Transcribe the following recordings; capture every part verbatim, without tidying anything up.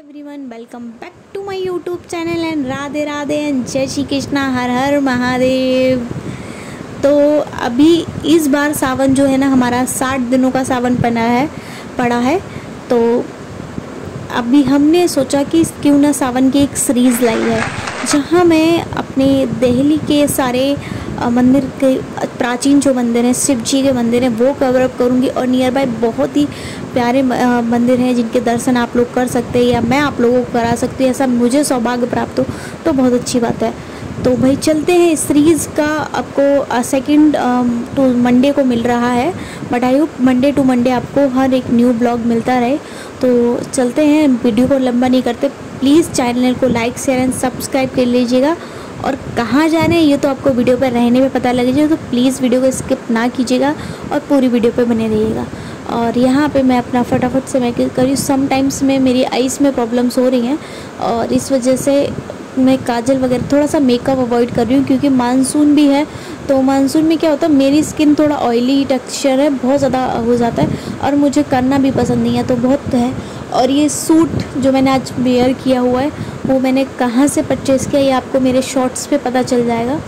Everyone, welcome back to my YouTube channel and Radhe Radhe and Jai Shri Krishna, हर हर महादेव। तो अभी इस बार सावन जो है ना, हमारा साठ दिनों का सावन पड़ा है पड़ा है तो अभी हमने सोचा कि क्यों ना सावन की एक सीरीज़ लाई है, जहां मैं अपने दिल्ली के सारे मंदिर के प्राचीन जो मंदिर हैं, शिव जी के मंदिर हैं, वो कवर अप करूँगी। और नियर बाय बहुत ही प्यारे मंदिर हैं जिनके दर्शन आप लोग कर सकते हैं या मैं आप लोगों को करा सकती हूँ। ऐसा मुझे सौभाग्य प्राप्त हो तो बहुत अच्छी बात है। तो भाई चलते हैं। इस सीरीज़ का आपको सेकंड टू मंडे को मिल रहा है, but I hope Monday to Monday आपको हर एक न्यू ब्लॉग मिलता रहे। तो चलते हैं, वीडियो को लंबा नहीं करते। प्लीज़ चैनल को लाइक शेयर एंड सब्सक्राइब कर लीजिएगा। और कहाँ जाना है ये तो आपको वीडियो पर रहने में पता लगेगा, तो प्लीज़ वीडियो को स्किप ना कीजिएगा और पूरी वीडियो पे बने रहिएगा। और यहाँ पे मैं अपना फटाफट से मैं करी समटाइम्स में मेरी आइज़ में प्रॉब्लम्स हो रही हैं और इस वजह से मैं काजल वगैरह थोड़ा सा मेकअप अवॉइड कर रही हूँ, क्योंकि मानसून भी है। तो मानसून में क्या होता है, मेरी स्किन थोड़ा ऑयली टेक्सचर है, बहुत ज़्यादा हो जाता है और मुझे करना भी पसंद नहीं है, तो बहुत है। और ये सूट जो मैंने आज वेयर किया हुआ है वो मैंने कहाँ से परचेज़ किया ये आपको मेरे शॉर्ट्स पे पता चल जाएगा।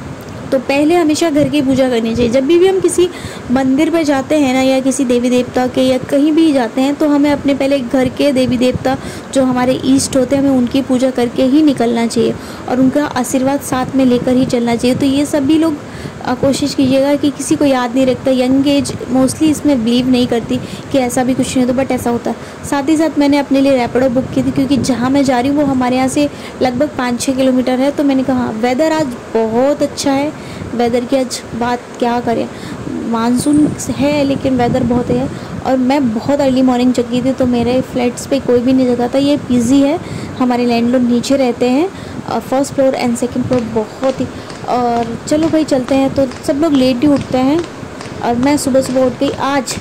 तो पहले हमेशा घर की पूजा करनी चाहिए। जब भी भी हम किसी मंदिर पर जाते हैं ना, या किसी देवी देवता के या कहीं भी जाते हैं, तो हमें अपने पहले घर के देवी देवता जो हमारे ईष्ट होते हैं, हमें उनकी पूजा करके ही निकलना चाहिए और उनका आशीर्वाद साथ में लेकर ही चलना चाहिए। तो ये सभी लोग कोशिश कीजिएगा कि किसी को याद नहीं रखता। यंग एज मोस्टली इसमें बिलीव नहीं करती कि ऐसा भी कुछ नहीं होता, बट ऐसा होता है। साथ ही साथ मैंने अपने लिए रैपिडो बुक की थी, क्योंकि जहाँ मैं जा रही हूँ वो हमारे यहाँ से लगभग पाँच छः किलोमीटर है। तो मैंने कहा वेदर आज बहुत अच्छा है, वेदर की आज बात क्या करें, मानसून है लेकिन वेदर बहुत है। और मैं बहुत अर्ली मॉर्निंग जगी थी, तो मेरे फ्लैट्स पे कोई भी नहीं जगा था। ये पीजी है, हमारे लैंडलॉर्ड नीचे रहते हैं, first floor and second floor बहुत ही। और चलो भाई चलते हैं। तो सब लोग लेट ही उठते हैं और मैं सुबह सुबह उठ गई आज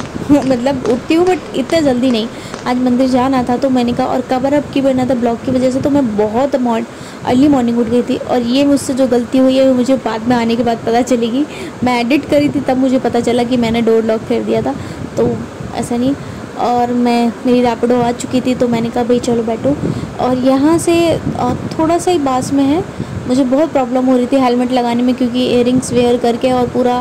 मतलब उठती हूँ बट इतना जल्दी नहीं। आज मंदिर जाना था तो मैंने कहा, और कवर अप की बना था ब्लॉग की वजह से, तो मैं बहुत मॉर्न अर्ली मॉर्निंग उठ गई थी। और ये मुझसे जो गलती हुई है मुझे बाद में आने के बाद पता चलेगी। मैं एडिट करी थी तब मुझे पता चला कि मैंने डोर लॉक कर दिया था, तो ऐसा नहीं। और मैं मेरी रैपिडो आ चुकी थी तो मैंने कहा भाई चलो बैठो। और यहाँ से थोड़ा सा ही पास में है। मुझे बहुत प्रॉब्लम हो रही थी हेलमेट लगाने में, क्योंकि इयररिंग्स वेयर करके और पूरा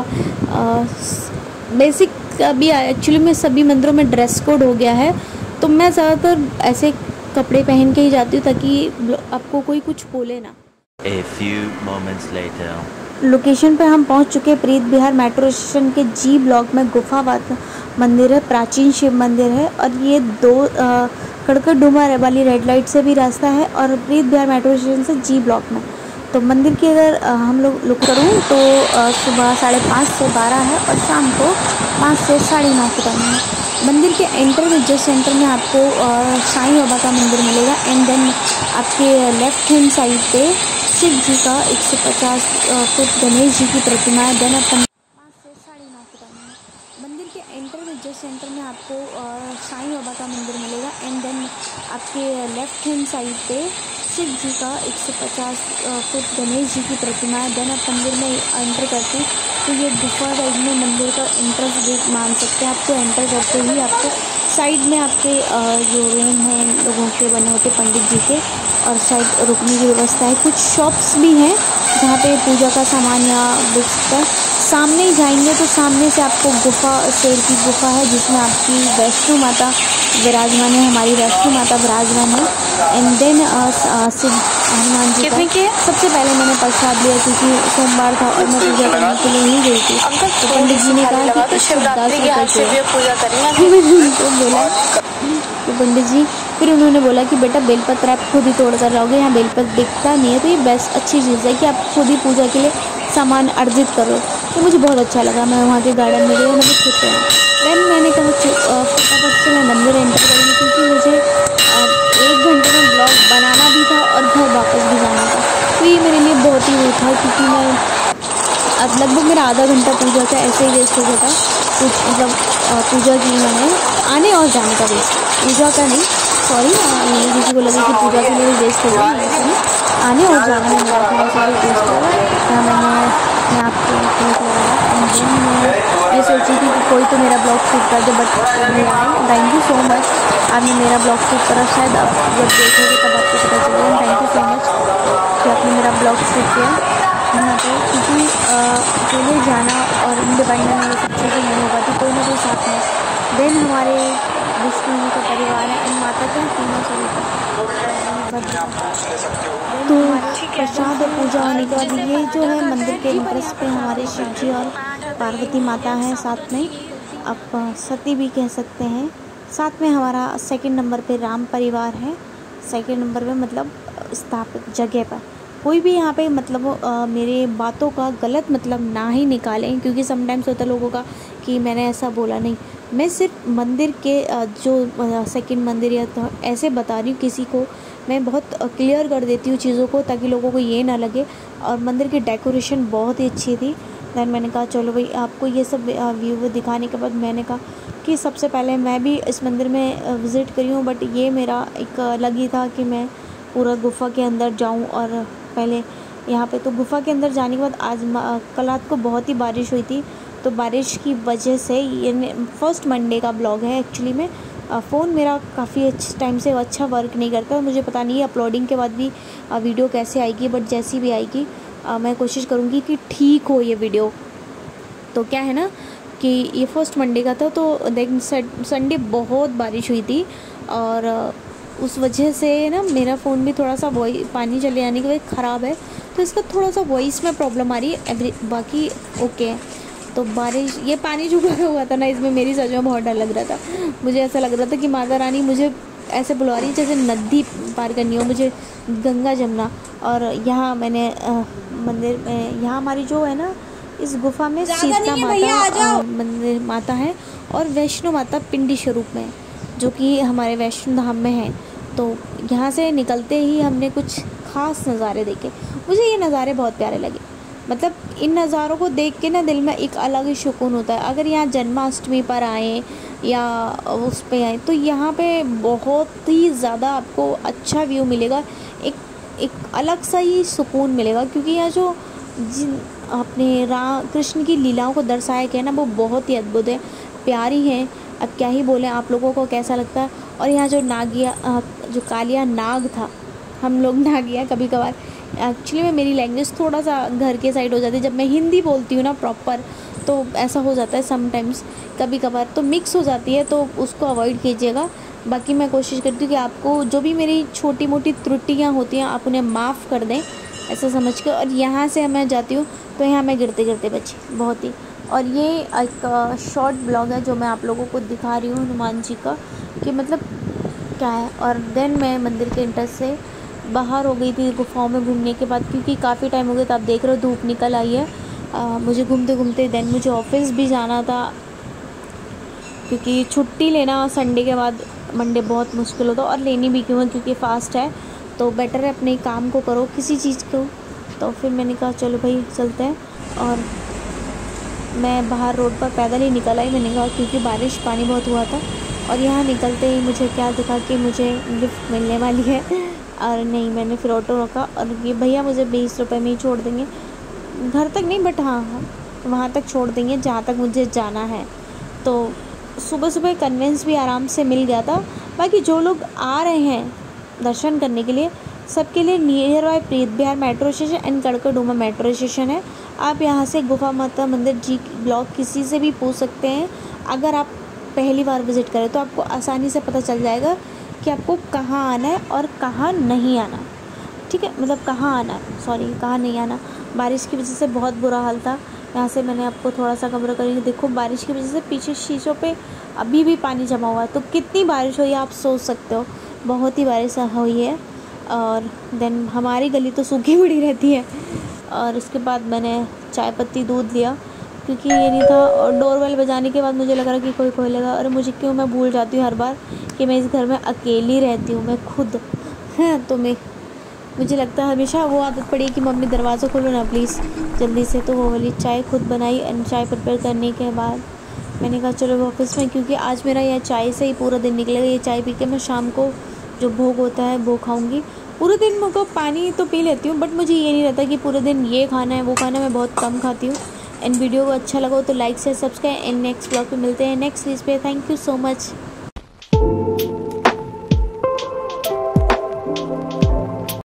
बेसिक अभी एक्चुअली में सभी मंदिरों में ड्रेस कोड हो गया है, तो मैं ज़्यादातर ऐसे कपड़े पहन के ही जाती हूँ ताकि आपको कोई कुछ बोले ना। A few moments later. Location पे हम पहुंच चुके हैं, प्रीत बिहार मेट्रो स्टेशन के जी ब्लॉक में गुफावाद मंदिर है, प्राचीन शिव मंदिर है। और ये दो कड़कड़ डूमा वाली रेड लाइट से भी रास्ता है और प्रीत बिहार मेट्रो स्टेशन से जी ब्लॉक में। तो मंदिर की अगर आ, हम लोग लुक करूँ तो आ, सुबह साढ़े पाँच से बारह है और शाम को पाँच से साढ़े नौ के टाइम है। मंदिर के एंटर में जस्ट एंटर में आपको साईं बाबा का मंदिर मिलेगा एंड देन आपके लेफ्ट हैंड साइड पे शिव जी का एक सौ पचास फुट गणेश जी की प्रतिमा है। देन अपन पाँच से साढ़े नौ के टाइम में मंदिर के एंटर में जस्ट एंटर में आपको साईं बाबा का मंदिर मिलेगा एंड देन आपके लेफ्ट हैंड साइड पे शिव जी का एक सौ पचास फुट गणेश जी की प्रतिमा है। देन आप मंदिर में एंटर करते हैं तो ये गुफा साइड में मंदिर का एंट्रेंस गेट मान सकते हैं। आपको एंटर करते ही आपको साइड में आपके जो रूम हैं लोगों के बने होते पंडित जी के, और साइड रुकने की व्यवस्था है। कुछ शॉप्स भी हैं जहाँ पे पूजा का सामान या बिक सकता है। सामने ही जाएंगे तो सामने से आपको गुफा, शेर की गुफा है जिसमें आपकी वैष्णो माता विराजमान है, हमारी वैष्णो माता विराजमान है। एंड देन शिव हनुमान जी का सबसे पहले मैंने प्रसाद लिया, क्योंकि सोमवार था और मैं पूजा करने के लिए नहीं गई थी। तो पंडित जी ने कहा कि शिवरात्रि के आज से पूजा करेंगे तो बोला तो पंडित जी फिर उन्होंने बोला कि बेटा बेलपत्र आप खुद ही तोड़ कर रहोगे, यहाँ बेलपत्र दिखता नहीं है, तो ये बेस्ट अच्छी चीज़ है कि आप खुद ही पूजा के लिए सामान अर्जित करो। तो मुझे बहुत अच्छा लगा। मैं वहाँ के गार्डन में गई, मुझे खुश हुआ। देन मैंने कहा फटाफट से मैं मंदिर एंटर करूँगी, क्योंकि मुझे एक घंटे में ब्लॉग बनाना भी था और घर वापस भी जाना था। तो ये मेरे लिए बहुत ही वो था, क्योंकि मैं अब लगभग मेरा आधा घंटा पूजा का ऐसे ही वेस्ट हो गया था। कुछ मतलब पूजा की मैंने आने और जाने का वेस्ट, पूजा का नहीं, सॉरी, किसी को लगे कि पूजा के लिए वेस्ट हो गया, ऐसा नहीं। आने और जाने में मेरा बहुत सारी दोस्त लगा क्या मैंने मैं आपको क्लिक लगाया एंड देन मैं ये सोची थी कि कोई तो मेरा ब्लॉग शूट कर दे बट नहीं आई। थैंक यू सो मच, आपने मेरा ब्लॉग शूट करा। शायद अब जब देखोगे तब आपको पता चलेगा। थैंक यू सो मच कि आपने मेरा ब्लॉग शूट किया यहाँ पे, क्योंकि अकेले जाना और इंडिपेंडेंट ये सब चीज़ें नहीं हो पाती, कोई ना कोई साथ में। देन हमारे विष्णु जी का परिवार है एंड माता का तीनों स्वरूप। तो प्रसाद और पूजा होने के बाद ये जो है मंदिर के एंट्रेंस पे हमारे शिव जी और पार्वती माता हैं साथ में, आप सती भी कह सकते हैं। साथ में हमारा सेकंड नंबर पे राम परिवार है, सेकंड नंबर पे मतलब स्थापित जगह पर। कोई भी यहाँ पे मतलब आ, मेरे बातों का गलत मतलब ना ही निकालें, क्योंकि समटाइम्स होता है लोगों का कि मैंने ऐसा बोला नहीं। मैं सिर्फ मंदिर के आ, जो सेकंड मंदिर या तो ऐसे बता रही हूँ, किसी को मैं बहुत क्लियर कर देती हूँ चीज़ों को ताकि लोगों को ये ना लगे। और मंदिर की डेकोरेशन बहुत ही अच्छी थी। दैन मैंने कहा चलो भाई आपको ये सब व्यू दिखाने के बाद मैंने कहा कि सबसे पहले मैं भी इस मंदिर में विज़िट करी हूँ, बट ये मेरा एक अलग ही था कि मैं पूरा गुफ़ा के अंदर जाऊँ। और पहले यहाँ पे तो गुफ़ा के अंदर जाने के बाद आज कल रात को बहुत ही बारिश हुई थी, तो बारिश की वजह से ये फर्स्ट मंडे का ब्लॉग है एक्चुअली में। फ़ोन मेरा काफ़ी अच्छे टाइम से अच्छा वर्क नहीं करता, मुझे पता नहीं है अपलोडिंग के बाद भी वीडियो कैसे आएगी, बट जैसी भी आएगी मैं कोशिश करूँगी कि ठीक हो ये वीडियो। तो क्या है ना कि ये फर्स्ट मंडे का था, तो देख संडे बहुत बारिश हुई थी और उस वजह से ना मेरा फ़ोन भी थोड़ा सा वॉइस पानी चले जाने की वजह ख़राब है, तो इसका थोड़ा सा वॉइस में प्रॉब्लम आ रही है। एवरी बाकी ओके है। तो बारिश ये पानी जो भरा हुआ था ना, इसमें मेरी सच में बहुत डर लग रहा था। मुझे ऐसा लग रहा था कि माता रानी मुझे ऐसे बुला रही जैसे नदी पार करनी हो मुझे, गंगा जमुना। और यहाँ मैंने मंदिर में यहाँ हमारी जो है ना इस गुफा में सीता माता मंदिर माता है और वैष्णो माता पिंडी स्वरूप में, जो कि हमारे वैष्णो धाम में है। तो यहाँ से निकलते ही हमने कुछ ख़ास नज़ारे देखे। मुझे ये नज़ारे बहुत प्यारे लगे, मतलब इन नज़ारों को देख के ना दिल में एक अलग ही सुकून होता है। अगर यहाँ जन्माष्टमी पर आए या उस पे आए तो यहाँ पे बहुत ही ज़्यादा आपको अच्छा व्यू मिलेगा, एक एक अलग सा ही सुकून मिलेगा, क्योंकि यहाँ जो जिन अपने राम कृष्ण की लीलाओं को दर्शाया गया ना वो बहुत ही अद्भुत है, प्यारी हैं। अब क्या ही बोलें, आप लोगों को कैसा लगता है। और यहाँ जो नागिया जो कालिया नाग था, हम लोग नागिया कभी कभार एक्चुअली में मेरी लैंग्वेज थोड़ा सा घर के साइड हो जाती है, जब मैं हिंदी बोलती हूँ ना प्रॉपर तो ऐसा हो जाता है समटाइम्स, कभी कभार तो मिक्स हो जाती है, तो उसको अवॉइड कीजिएगा। बाकी मैं कोशिश करती हूँ कि आपको जो भी मेरी छोटी मोटी त्रुटियाँ होती हैं आप उन्हें माफ़ कर दें ऐसा समझ के। और यहाँ से मैं जाती हूँ तो यहाँ मैं गिरते गिरते बची बहुत ही। और ये एक शॉर्ट ब्लॉग है जो मैं आप लोगों को दिखा रही हूँ हनुमान जी का कि मतलब क्या है। और देन मैं मंदिर के इंटर से बाहर हो गई थी गुफाओं में घूमने के बाद, क्योंकि काफ़ी टाइम हो गया था। आप देख रहे हो धूप निकल आई है आ, मुझे घूमते घूमते। देन मुझे ऑफिस भी जाना था, क्योंकि छुट्टी लेना संडे के बाद मंडे बहुत मुश्किल होता है, और लेनी भी क्यों है क्योंकि फास्ट है, तो बेटर है अपने काम को करो किसी चीज़ को। तो फिर मैंने कहा चलो भाई चलते हैं, और मैं बाहर रोड पर पैदल ही निकल आई। मैंने कहा क्योंकि बारिश पानी बहुत हुआ था, और यहाँ निकलते ही मुझे क्या दिखा कि मुझे लिफ्ट मिलने वाली है। और नहीं, मैंने फिर ऑटो रोका और ये भैया मुझे बीस रुपए में ही छोड़ देंगे, घर तक नहीं बट हाँ वहाँ तक छोड़ देंगे जहाँ तक मुझे जाना है। तो सुबह सुबह कन्वेंस भी आराम से मिल गया था। बाकी जो लोग आ रहे हैं दर्शन करने के लिए, सबके लिए near by Preet Vihar metro station and Karkardooma metro station है। आप यहाँ से गुफा माता मंदिर जी ब्लॉग किसी से भी पूछ सकते हैं। अगर आप पहली बार विज़िट करें तो आपको आसानी से पता चल जाएगा कि आपको कहाँ आना है और कहाँ नहीं आना, ठीक है। मतलब कहाँ आना है, सॉरी कहाँ नहीं आना। बारिश की वजह से बहुत बुरा हाल था। यहाँ से मैंने आपको थोड़ा सा कवर करेंगे। देखो बारिश की वजह से पीछे शीशों पे अभी भी पानी जमा हुआ है, तो कितनी बारिश हुई है आप सोच सकते हो, बहुत ही बारिश हुई है। और देन हमारी गली तो सूखी पड़ी रहती है। और उसके बाद मैंने चाय पत्ती दूध लिया क्योंकि ये नहीं था, और डोरबेल बजाने के बाद मुझे लग रहा कि कोई खोलेगा। और मुझे क्यों मैं भूल जाती हूँ हर बार कि मैं इस घर में अकेली रहती हूँ, मैं खुद हैं। तो मैं मुझे लगता है हमेशा वो आदत पड़ी कि मम्मी दरवाज़ा खोलो ना प्लीज़ जल्दी से। तो वो वाली चाय खुद बनाई, एंड चाय प्रिपेयर करने के बाद मैंने कहा चलो ऑफिस में, क्योंकि आज मेरा यह चाय से ही पूरा दिन निकलेगा। ये चाय पी के मैं शाम को जो भोग होता है वो खाऊंगी। पूरे दिन मुझको पानी तो पी लेती हूँ, बट मुझे ये नहीं रहता कि पूरे दिन ये खाना है वो खाना है, मैं बहुत कम खाती हूँ। एंड वीडियो को अच्छा लगा हो तो लाइक से सब्सक्राइब। एंड नेक्स्ट ब्लॉग पे मिलते हैं नेक्स्ट सीरीज पे। Thank you so much.